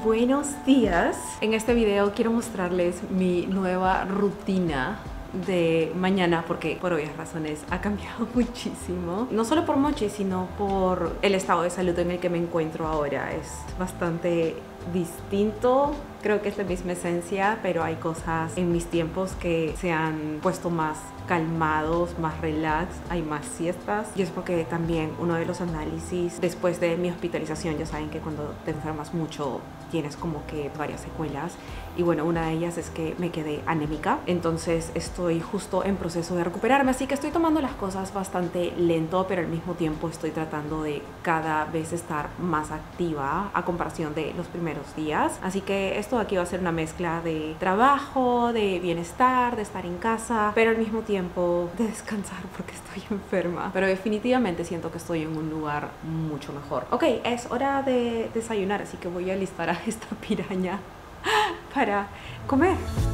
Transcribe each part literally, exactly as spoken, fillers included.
Buenos días. En este video quiero mostrarles mi nueva rutina de mañana porque por obvias razones ha cambiado muchísimo, no solo por Mochi sino por el estado de salud en el que me encuentro ahora. Es bastante distinto, creo que es la misma esencia, pero hay cosas en mis tiempos que se han puesto más calmados, más relax, hay más siestas, y es porque también uno de los análisis después de mi hospitalización, ya saben que cuando te enfermas mucho tienes como que varias secuelas, y bueno, una de ellas es que me quedé anémica, entonces estoy justo en proceso de recuperarme, así que estoy tomando las cosas bastante lento, pero al mismo tiempo estoy tratando de cada vez estar más activa a comparación de los primeros días. Así que esto de aquí va a ser una mezcla de trabajo, de bienestar, de estar en casa, pero al mismo tiempo de descansar porque estoy enferma, pero definitivamente siento que estoy en un lugar mucho mejor. Ok, es hora de desayunar, así que voy a alistar a esta piraña para comer.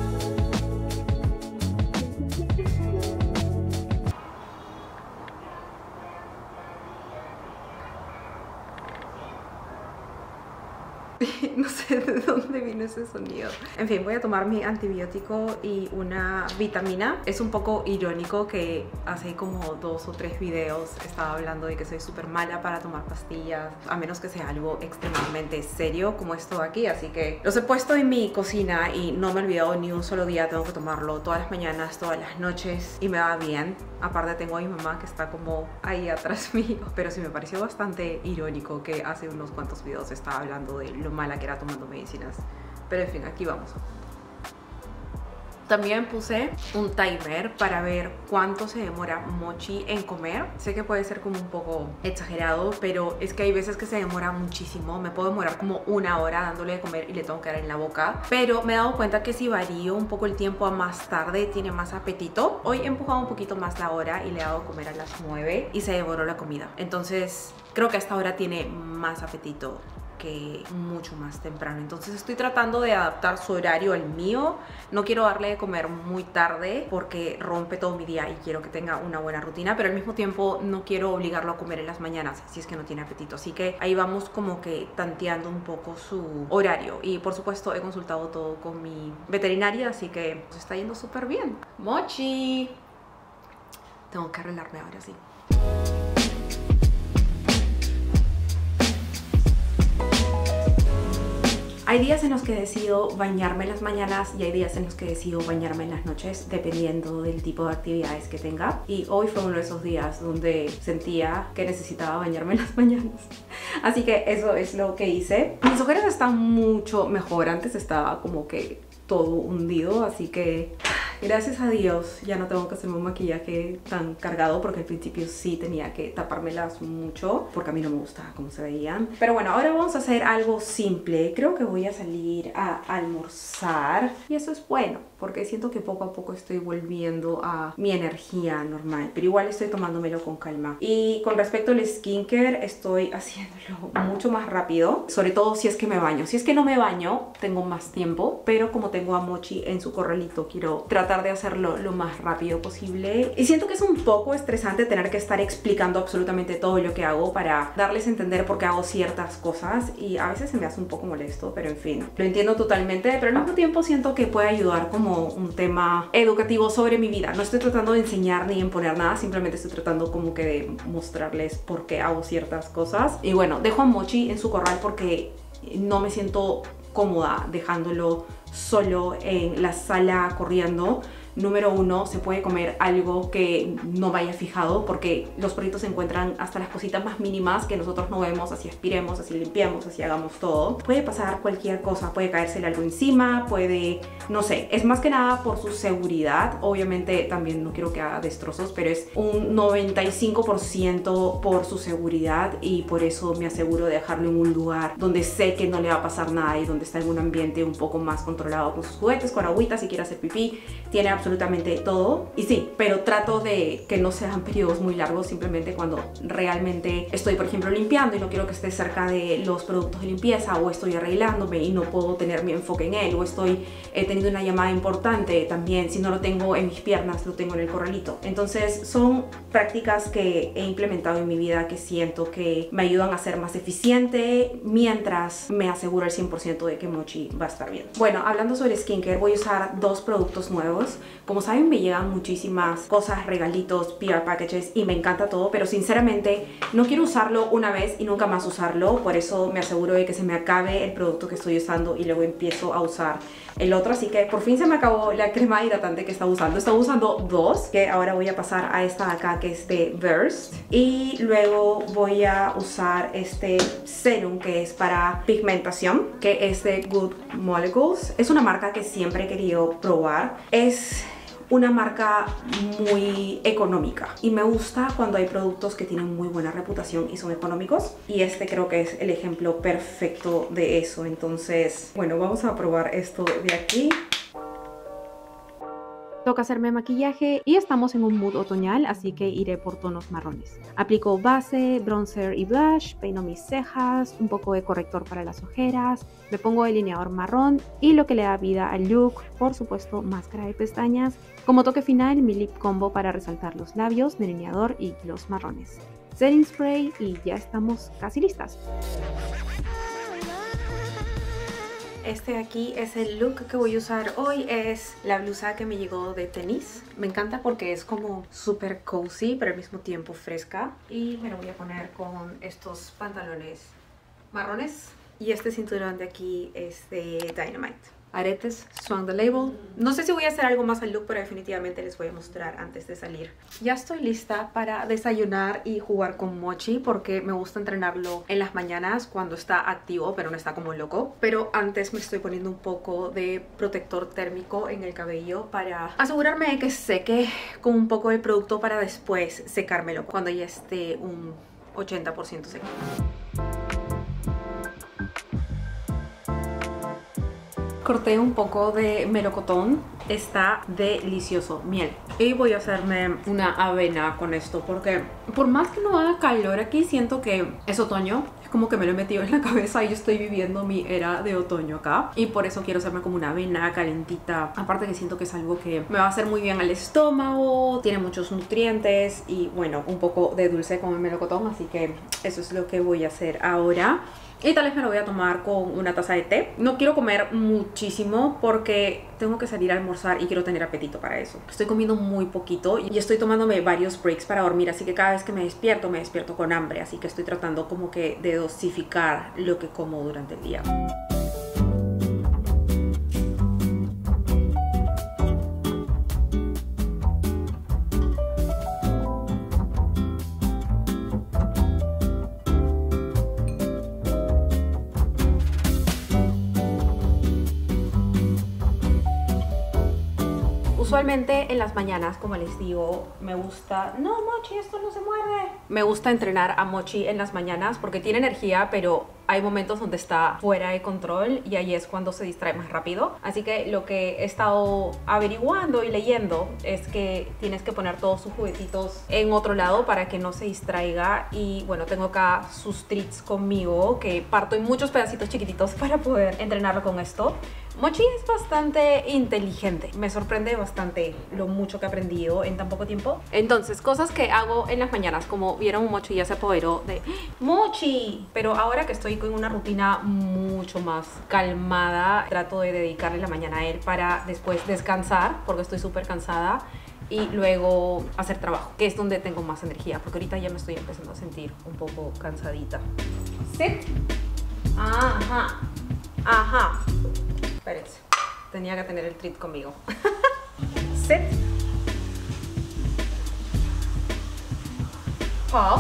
No sé de dónde vino ese sonido. En fin, voy a tomar mi antibiótico y una vitamina. Es un poco irónico que hace como dos o tres videos estaba hablando de que soy súper mala para tomar pastillas, a menos que sea algo extremadamente serio como esto de aquí. Así que los he puesto en mi cocina y no me he olvidado ni un solo día. Tengo que tomarlo todas las mañanas, todas las noches, y me va bien. Aparte tengo a mi mamá que está como ahí atrás mío. Pero sí me pareció bastante irónico que hace unos cuantos videos estaba hablando de lo mala que era tomando medicinas. Pero en fin, aquí vamos. También puse un timer para ver cuánto se demora Mochi en comer. Sé que puede ser como un poco exagerado, pero es que hay veces que se demora muchísimo. Me puedo demorar como una hora dándole de comer y le tengo que dar en la boca. Pero me he dado cuenta que si varío un poco el tiempo a más tarde, tiene más apetito. Hoy he empujado un poquito más la hora y le he dado a comer a las nueve y se devoró la comida. Entonces creo que hasta ahora tiene más apetito que mucho más temprano. Entonces estoy tratando de adaptar su horario al mío. No quiero darle de comer muy tarde porque rompe todo mi día y quiero que tenga una buena rutina, pero al mismo tiempo no quiero obligarlo a comer en las mañanas si es que no tiene apetito. Así que ahí vamos como que tanteando un poco su horario. Y por supuesto he consultado todo con mi veterinaria, así que pues está yendo súper bien. Mochi, tengo que arreglarme ahora sí. Hay días en los que decido bañarme en las mañanas y hay días en los que decido bañarme en las noches, dependiendo del tipo de actividades que tenga. Y hoy fue uno de esos días donde sentía que necesitaba bañarme en las mañanas. Así que eso es lo que hice. Mis ojeras están mucho mejor. Antes estaba como que todo hundido, así que gracias a Dios ya no tengo que hacerme un maquillaje tan cargado, porque al principio sí tenía que tapármelas mucho porque a mí no me gustaba cómo se veían. Pero bueno, ahora vamos a hacer algo simple. Creo que voy a salir a almorzar y eso es bueno porque siento que poco a poco estoy volviendo a mi energía normal, pero igual estoy tomándomelo con calma. Y con respecto al skincare, estoy haciéndolo mucho más rápido, sobre todo si es que me baño. Si es que no me baño, tengo más tiempo, pero como tengo a Mochi en su corralito, quiero tratar de hacerlo lo más rápido posible. Y siento que es un poco estresante tener que estar explicando absolutamente todo lo que hago para darles a entender por qué hago ciertas cosas, y a veces se me hace un poco molesto, pero en fin, lo entiendo totalmente. Pero al mismo tiempo siento que puede ayudar como un tema educativo sobre mi vida. No estoy tratando de enseñar ni imponer nada, simplemente estoy tratando como que de mostrarles por qué hago ciertas cosas. Y bueno, dejo a Mochi en su corral porque no me siento cómoda dejándolo solo en la sala corriendo. Número uno, se puede comer algo que no vaya fijado, porque los perritos se encuentran hasta las cositas más mínimas que nosotros no vemos, así aspiremos, así limpiamos, así hagamos todo. Puede pasar cualquier cosa, puede caérsele algo encima, puede, no sé, es más que nada por su seguridad. Obviamente también no quiero que haga destrozos, pero es un noventa y cinco por ciento por su seguridad, y por eso me aseguro de dejarlo en un lugar donde sé que no le va a pasar nada y donde está en un ambiente un poco más controlado, con sus juguetes, con agüita, si quiere hacer pipí, tiene absolutamente todo. Y sí, pero trato de que no sean periodos muy largos, simplemente cuando realmente estoy, por ejemplo, limpiando y no quiero que esté cerca de los productos de limpieza, o estoy arreglándome y no puedo tener mi enfoque en él, o estoy eh, teniendo una llamada importante también. Si no lo tengo en mis piernas, lo tengo en el corralito. Entonces son prácticas que he implementado en mi vida que siento que me ayudan a ser más eficiente mientras me aseguro el cien por ciento de que Mochi va a estar bien. Bueno, hablando sobre skincare, voy a usar dos productos nuevos. Como saben, me llegan muchísimas cosas, regalitos, P R packages, y me encanta todo, pero sinceramente no quiero usarlo una vez y nunca más usarlo. Por eso me aseguro de que se me acabe el producto que estoy usando y luego empiezo a usar el otro. Así que por fin se me acabó la crema hidratante que estaba usando. Estaba usando dos, que ahora voy a pasar a esta de acá, que es de Burst, y luego voy a usar este serum que es para pigmentación, que es de Good Molecules. Es una marca que siempre he querido probar. Es una marca muy económica y me gusta cuando hay productos que tienen muy buena reputación y son económicos, y este creo que es el ejemplo perfecto de eso. Entonces, bueno, vamos a probar esto de aquí. Toca hacerme maquillaje y estamos en un mood otoñal, así que iré por tonos marrones. Aplico base, bronzer y blush, peino mis cejas, un poco de corrector para las ojeras, me pongo delineador marrón y lo que le da vida al look, por supuesto, máscara de pestañas. Como toque final, mi lip combo para resaltar los labios, delineador y gloss marrones. Setting spray y ya estamos casi listas. Este de aquí es el look que voy a usar hoy. Es la blusa que me llegó de tenis. Me encanta porque es como súper cozy, pero al mismo tiempo fresca. Y me lo voy a poner con estos pantalones marrones. Y este cinturón de aquí es de Dynamite. Aretes Swan the Label. No sé si voy a hacer algo más al look, pero definitivamente les voy a mostrar antes de salir. Ya estoy lista para desayunar y jugar con Mochi, porque me gusta entrenarlo en las mañanas cuando está activo, pero no está como loco. Pero antes me estoy poniendo un poco de protector térmico en el cabello para asegurarme de que seque con un poco de producto para después secármelo cuando ya esté un ochenta por ciento seco. Corté un poco de melocotón, está delicioso, miel. Y voy a hacerme una avena con esto, porque por más que no haga calor aquí, siento que es otoño. Es como que me lo he metido en la cabeza y yo estoy viviendo mi era de otoño acá. Y por eso quiero hacerme como una avena calentita. Aparte que siento que es algo que me va a hacer muy bien al estómago, tiene muchos nutrientes y bueno, un poco de dulce con el melocotón. Así que eso es lo que voy a hacer ahora. Y tal vez me lo voy a tomar con una taza de té. No quiero comer muchísimo porque tengo que salir a almorzar y quiero tener apetito para eso. Estoy comiendo muy poquito y estoy tomándome varios breaks para dormir, así que cada vez que me despierto, me despierto con hambre. Así que estoy tratando como que de dosificar lo que como durante el día. Usualmente en las mañanas, como les digo, me gusta... No, Mochi, esto no se muerde. Me gusta entrenar a Mochi en las mañanas porque tiene energía, pero hay momentos donde está fuera de control y ahí es cuando se distrae más rápido. Así que lo que he estado averiguando y leyendo es que tienes que poner todos sus juguetitos en otro lado para que no se distraiga. Y bueno, tengo acá sus treats conmigo, que parto en muchos pedacitos chiquititos para poder entrenarlo con esto. Mochi es bastante inteligente, me sorprende bastante lo mucho que ha aprendido en tan poco tiempo. Entonces, cosas que hago en las mañanas, como vieron, Mochi ya se apoderó de Mochi, pero ahora que estoy con una rutina mucho más calmada, trato de dedicarle la mañana a él para después descansar, porque estoy súper cansada, y luego hacer trabajo, que es donde tengo más energía, porque ahorita ya me estoy empezando a sentir un poco cansadita. Sit. Ajá, ajá. Espérense, tenía que tener el treat conmigo. Sit. Paw.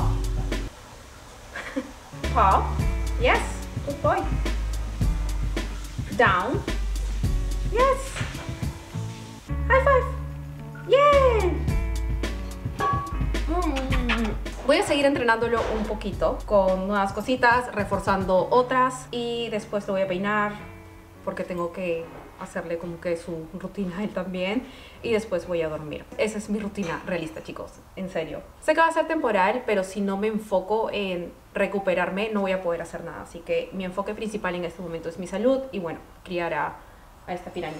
Paw. Yes. Good boy. Down. Yes. High five. Yeah. Mm. Voy a seguir entrenándolo un poquito con nuevas cositas, reforzando otras, y después lo voy a peinar porque tengo que hacerle como que su rutina a él también, y después voy a dormir. Esa es mi rutina realista, chicos, en serio. Sé que va a ser temporal, pero si no me enfoco en recuperarme no voy a poder hacer nada, así que mi enfoque principal en este momento es mi salud y bueno, criar a, a esta piraña.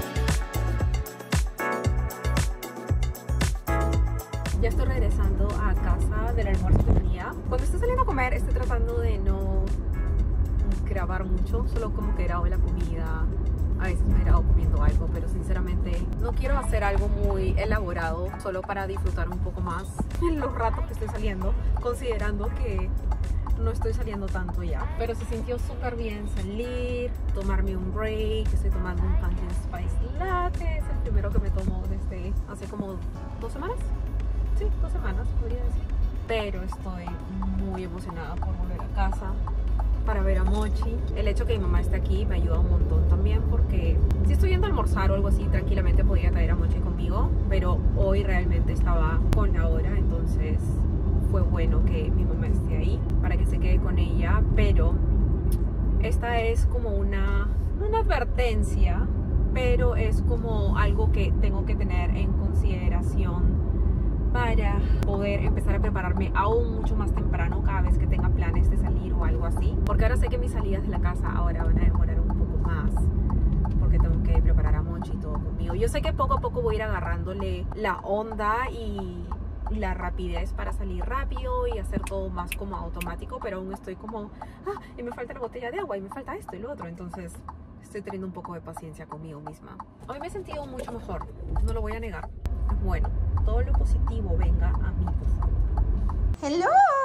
Ya estoy regresando a casa del almuerzo que tenía. Cuando estoy saliendo a comer estoy tratando de no grabar mucho, solo como que grabo la comida. A veces me grabo comiendo algo, pero sinceramente no quiero hacer algo muy elaborado, solo para disfrutar un poco más en los ratos que estoy saliendo, considerando que no estoy saliendo tanto ya. Pero se sintió súper bien salir, tomarme un break. Estoy tomando un pumpkin spice latte, es el primero que me tomo desde hace como dos semanas. Sí, dos semanas podría decir. Pero estoy muy emocionada por volver a casa para ver a Mochi. El hecho que mi mamá esté aquí me ayuda un montón también, porque si estoy yendo a almorzar o algo así, tranquilamente podría traer a Mochi conmigo, pero hoy realmente estaba con la hora, entonces fue bueno que mi mamá esté ahí para que se quede con ella. Pero esta es como una, una advertencia, pero es como algo que tengo que tener en consideración para poder empezar a prepararme aún mucho más temprano cada vez que tenga planes de salir o algo así, porque ahora sé que mis salidas de la casa ahora van a demorar un poco más porque tengo que preparar a Mochi y todo conmigo. Yo sé que poco a poco voy a ir agarrándole la onda y la rapidez para salir rápido y hacer todo más como automático, pero aún estoy como, ah, y me falta la botella de agua y me falta esto y lo otro, entonces estoy teniendo un poco de paciencia conmigo misma. Hoy me he sentido mucho mejor, no lo voy a negar. Bueno, todo lo positivo venga a mí, por favor. Hello.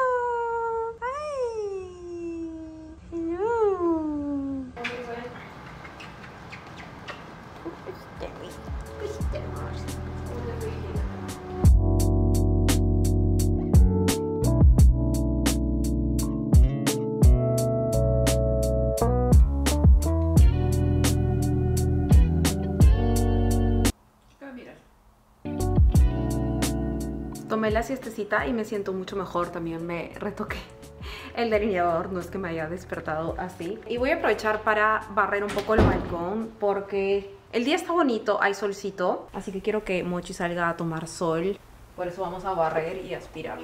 Hi. Hello. Tomé la siestecita y me siento mucho mejor. También me retoqué el delineador, no es que me haya despertado así. Y voy a aprovechar para barrer un poco el balcón porque el día está bonito, hay solcito, así que quiero que Mochi salga a tomar sol. Por eso vamos a barrer y aspirar.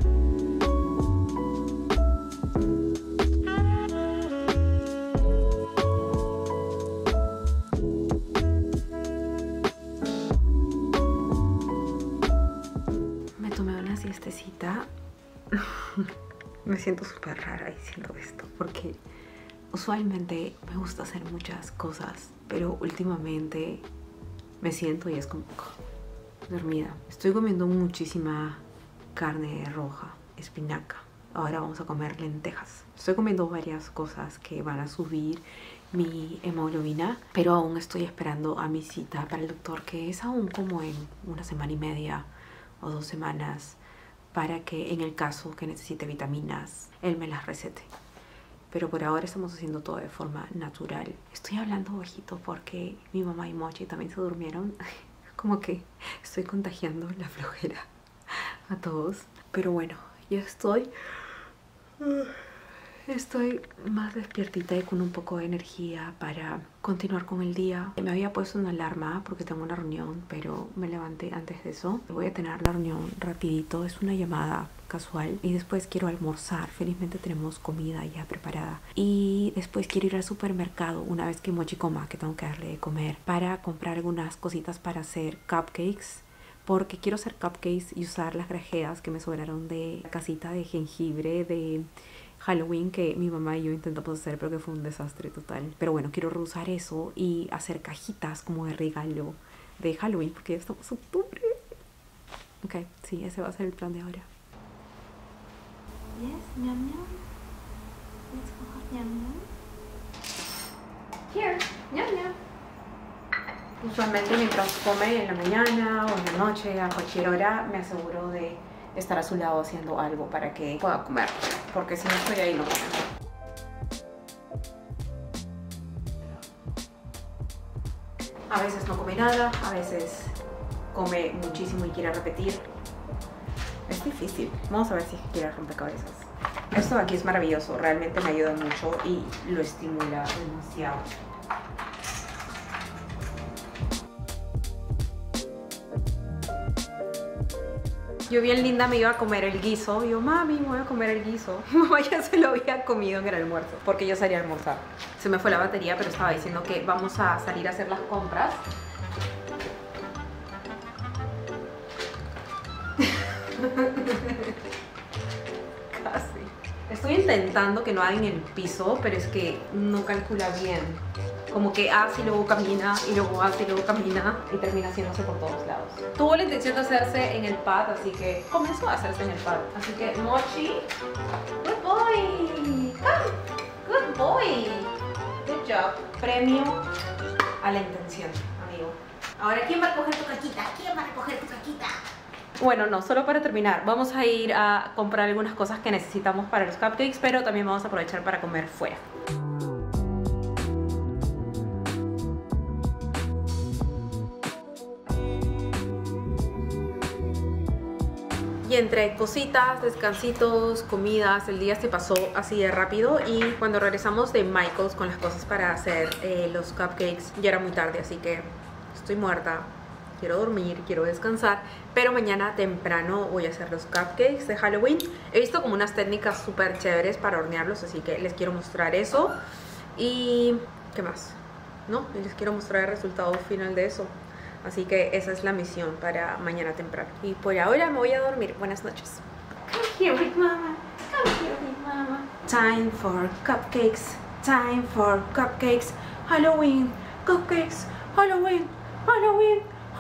Siestecita. Me siento súper rara diciendo esto porque usualmente me gusta hacer muchas cosas, pero últimamente me siento y es como oh, dormida. Estoy comiendo muchísima carne roja, espinaca. Ahora vamos a comer lentejas. Estoy comiendo varias cosas que van a subir mi hemoglobina, pero aún estoy esperando a mi cita para el doctor, que es aún como en una semana y media o dos semanas, para que en el caso que necesite vitaminas, él me las recete. Pero por ahora estamos haciendo todo de forma natural. Estoy hablando bajito porque mi mamá y Mochi también se durmieron. Como que estoy contagiando la flojera a todos. Pero bueno, ya estoy... Estoy más despiertita y con un poco de energía para continuar con el día. Me había puesto una alarma porque tengo una reunión, pero me levanté antes de eso. Voy a tener la reunión rapidito, es una llamada casual. Y después quiero almorzar, felizmente tenemos comida ya preparada. Y después quiero ir al supermercado una vez que Mochi coma, que tengo que darle de comer, para comprar algunas cositas para hacer cupcakes. Porque quiero hacer cupcakes y usar las grajeas que me sobraron de la casita de jengibre de Halloween que mi mamá y yo intentamos hacer, pero que fue un desastre total. Pero bueno, quiero reusar eso y hacer cajitas como de regalo de Halloween, porque ya estamos en octubre. Ok, sí, ese va a ser el plan de ahora. Yes, ñam ñam. Let's go have ñam ñam. Here, ñam ñam. Usualmente mientras come en la mañana o en la noche, a cualquier hora, me aseguro de estar a su lado haciendo algo para que pueda comer, porque si no estoy ahí no come. A veces no come nada, a veces come muchísimo y quiere repetir. Es difícil. Vamos a ver si quiere rompecabezas. Esto de aquí es maravilloso, realmente me ayuda mucho y lo estimula demasiado. Yo bien linda me iba a comer el guiso. Y yo, mami, me voy a comer el guiso. Mamá ya se lo había comido en el almuerzo, porque yo salí a almorzar. Se me fue la batería, pero estaba diciendo que vamos a salir a hacer las compras. Casi. Estoy intentando que no haga en el piso, pero es que no calcula bien. Como que hace y luego camina, y luego hace y luego camina, y termina haciéndose por todos lados. Tuvo la intención de hacerse en el pad, así que comenzó a hacerse en el pad. Así que, Mochi, good boy, come, good boy, good job. Premio a la intención, amigo. Ahora, ¿quién va a recoger tu caquita? ¿Quién va a recoger tu caquita? Bueno, no, solo para terminar, vamos a ir a comprar algunas cosas que necesitamos para los cupcakes, pero también vamos a aprovechar para comer fuera. Y entre cositas, descansitos, comidas, el día se pasó así de rápido. Y cuando regresamos de Michael's con las cosas para hacer eh, los cupcakes, ya era muy tarde, así que estoy muerta. Quiero dormir, quiero descansar, pero mañana temprano voy a hacer los cupcakes de Halloween. He visto como unas técnicas súper chéveres para hornearlos, así que les quiero mostrar eso. Y... ¿qué más? No, les quiero mostrar el resultado final de eso. Así que esa es la misión para mañana temprano. Y por ahora me voy a dormir. Buenas noches. Come here with mama. Come here with mama. Time for cupcakes. Time for cupcakes. Halloween. Cupcakes. Halloween. Halloween.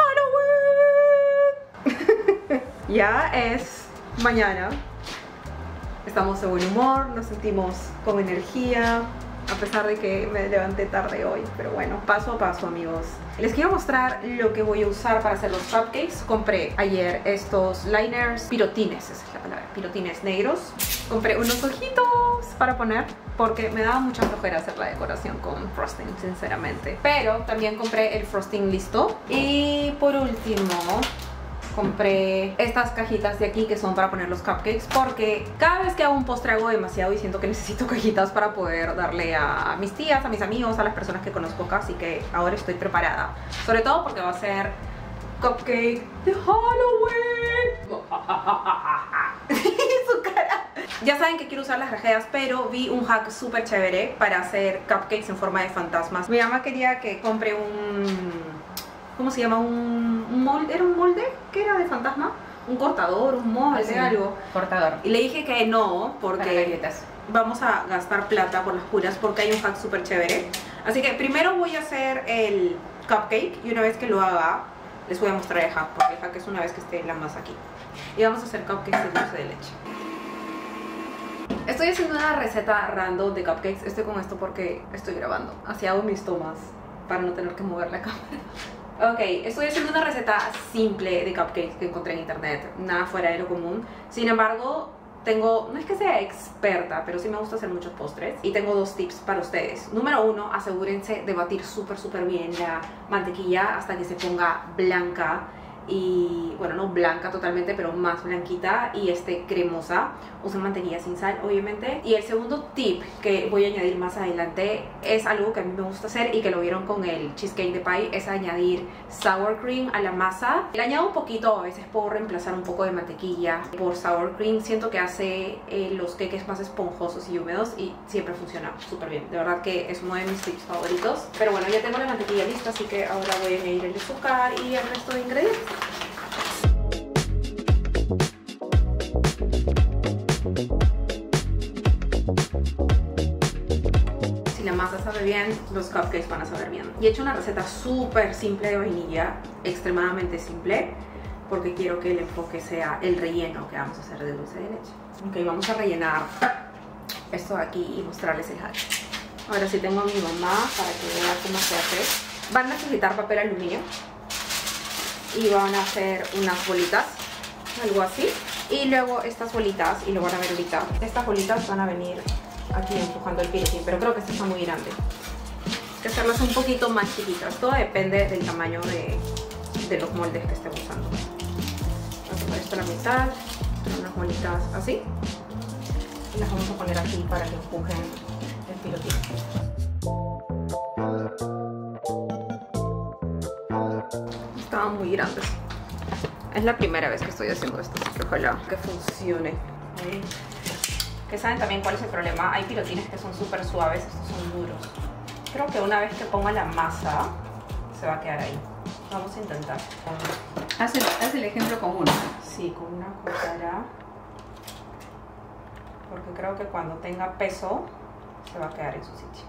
Halloween. Ya es mañana. Estamos de buen humor. Nos sentimos con energía. A pesar de que me levanté tarde hoy, pero bueno, paso a paso, amigos. Les quiero mostrar lo que voy a usar para hacer los cupcakes. Compré ayer estos liners, pirotines, esa es la palabra, pirotines negros. Compré unos ojitos para poner, porque me daba mucha flojera hacer la decoración con frosting, sinceramente. Pero también compré el frosting listo. Y por último... compré estas cajitas de aquí que son para poner los cupcakes, porque cada vez que hago un postre hago demasiado y siento que necesito cajitas para poder darle a mis tías, a mis amigos, a las personas que conozco acá, así que ahora estoy preparada. Sobre todo porque va a ser cupcake de Halloween. Su cara. Ya saben que quiero usar las grajeas, pero vi un hack súper chévere para hacer cupcakes en forma de fantasmas. Mi mamá quería que compre un... ¿cómo se llama? Un, un molde, ¿era un molde? ¿Qué era de fantasma? Un cortador, un molde, sí, algo. Cortador. Y le dije que no, porque vamos a gastar plata por las puras, porque hay un hack súper chévere. Así que primero voy a hacer el cupcake y una vez que lo haga, les voy a mostrar el hack, porque el hack es una vez que esté la masa aquí. Y vamos a hacer cupcakes de dulce de leche. Estoy haciendo una receta random de cupcakes. Estoy con esto porque estoy grabando. Así hago mis tomas para no tener que mover la cámara. Ok, estoy haciendo una receta simple de cupcakes que encontré en internet, nada fuera de lo común. Sin embargo, tengo, no es que sea experta, pero sí me gusta hacer muchos postres. Y tengo dos tips para ustedes. Número uno, asegúrense de batir súper súper bien la mantequilla hasta que se ponga blanca. Y bueno, no blanca totalmente, pero más blanquita y este cremosa. Usen mantequilla sin sal, obviamente. Y el segundo tip que voy a añadir más adelante es algo que a mí me gusta hacer y que lo vieron con el cheesecake de pie, es añadir sour cream a la masa. Le añado un poquito, a veces puedo reemplazar un poco de mantequilla por sour cream. Siento que hace eh, los cakes más esponjosos y húmedos y siempre funciona súper bien. De verdad que es uno de mis tips favoritos. Pero bueno, ya tengo la mantequilla lista, así que ahora voy a añadir el azúcar y el resto de ingredientes. Si la masa sabe bien, los cupcakes van a saber bien. Y he hecho una receta súper simple de vainilla, extremadamente simple, porque quiero que el enfoque sea el relleno que vamos a hacer de dulce de leche. Ok, vamos a rellenar esto de aquí y mostrarles el hack. Ahora sí tengo a mi mamá para que vea cómo se hace. Van a necesitar papel aluminio y van a hacer unas bolitas, algo así. Y luego estas bolitas, y lo van a ver ahorita, estas bolitas van a venir aquí empujando el pilotín, pero creo que este está muy grande. Hay que hacerlas un poquito más chiquitas, todo depende del tamaño de, de los moldes que estén usando. Vamos a poner esto a la mitad, poner unas bolitas así, y las vamos a poner aquí para que empujen el pilotín. Estaban muy grandes. Es la primera vez que estoy haciendo esto, así que ojalá que funcione. Ahí. Que saben también cuál es el problema. Hay pirotines que son súper suaves, estos son duros. Creo que una vez que ponga la masa, se va a quedar ahí. Vamos a intentar. Haz el, haz el ejemplo con uno. Sí, con una cuchara. Porque creo que cuando tenga peso, se va a quedar en su sitio.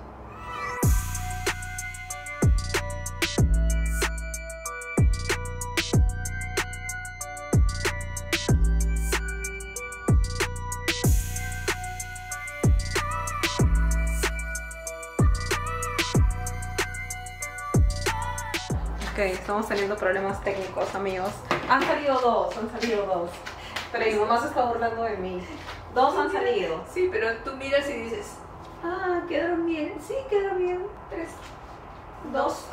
Ok, estamos teniendo problemas técnicos, amigos. Han salido dos, han salido dos. Pero mi mamá se está burlando de mí. Dos han salido. Sí, pero tú miras y dices, ah, quedaron bien. Sí, quedaron bien. Tres. Dos.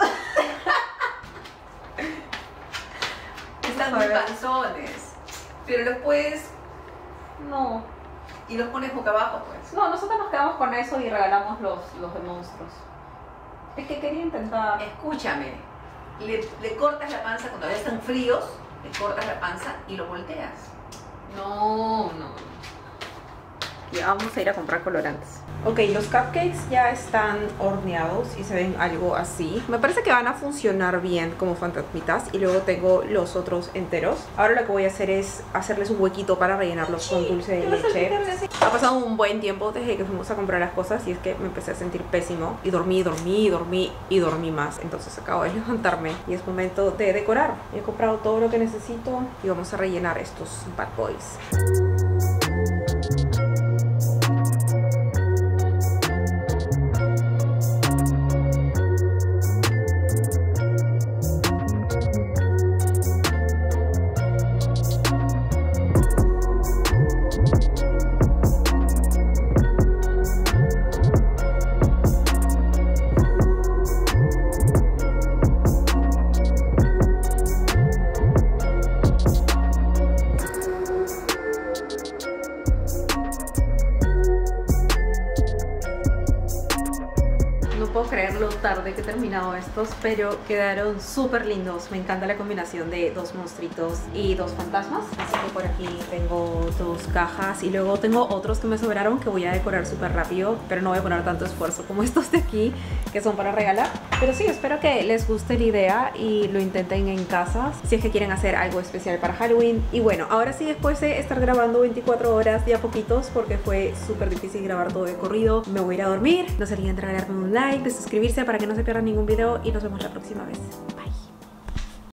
Están muy panzones. Pero los puedes... No. Y los pones boca abajo, pues. No, nosotros nos quedamos con eso y regalamos los, los de monstruos. Es que quería intentar... Escúchame. Le, le cortas la panza cuando ya están fríos. Le cortas la panza y lo volteas. No, no. Ya vamos a ir a comprar colorantes. Ok, los cupcakes ya están horneados y se ven algo así. Me parece que van a funcionar bien como fantasmitas. Y luego tengo los otros enteros. Ahora lo que voy a hacer es hacerles un huequito para rellenarlos con dulce de leche. Ha pasado un buen tiempo desde que fuimos a comprar las cosas y es que me empecé a sentir pésimo. Y dormí, dormí, dormí y dormí más. Entonces acabo de levantarme y es momento de decorar. He comprado todo lo que necesito y vamos a rellenar estos bad boys. No puedo creer lo tarde que he terminado estos, pero quedaron súper lindos. Me encanta la combinación de dos monstruitos y dos fantasmas. Así que por aquí tengo dos cajas y luego tengo otros que me sobraron que voy a decorar súper rápido, pero no voy a poner tanto esfuerzo como estos de aquí, que son para regalar. Pero sí, espero que les guste la idea y lo intenten en casa si es que quieren hacer algo especial para Halloween. Y bueno, ahora sí, después de estar grabando veinticuatro horas de a poquitos, porque fue súper difícil grabar todo de corrido, me voy a ir a dormir. No se olviden de regalarme un like, de suscribirse para que no se pierdan ningún video y nos vemos la próxima vez. Bye.